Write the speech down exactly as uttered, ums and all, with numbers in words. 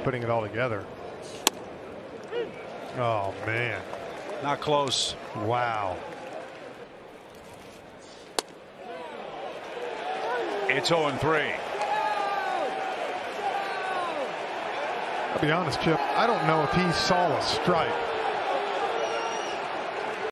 putting it all together. Oh, man. Not close. Wow. It's oh and three. I'll be honest, Chip, I don't know if he saw a strike